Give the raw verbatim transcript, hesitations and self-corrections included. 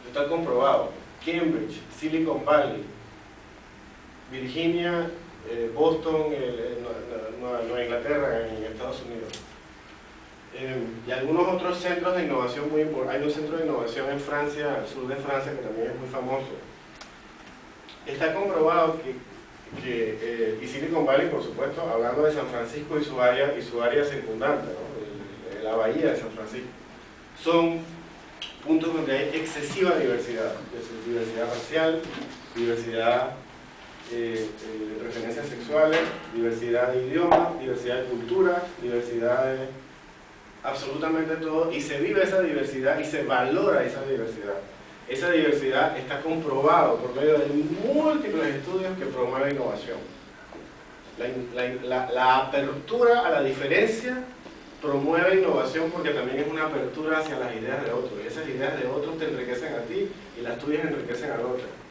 está comprobado. Cambridge, Silicon Valley, Virginia, eh, Boston, eh, Nueva, Nueva Inglaterra, en Estados Unidos. Eh, y algunos otros centros de innovación muy importantes. Hay un centro de innovación en Francia, al sur de Francia, que también es muy famoso. Está comprobado que, que eh, y Silicon Valley, por supuesto, hablando de San Francisco y su área, y su área circundante, ¿no? El, la bahía de San Francisco, son puntos donde hay excesiva diversidad, diversidad racial, diversidad eh, eh, de preferencias sexuales, diversidad de idiomas, diversidad de cultura, diversidad de absolutamente todo, y se vive esa diversidad y se valora esa diversidad. Esa diversidad está comprobado por medio de múltiples estudios que promueven innovación. La, la, la, la apertura a la diferencia promueve innovación porque también es una apertura hacia las ideas de otros, y esas ideas de otros te enriquecen a ti y las tuyas enriquecen al otro.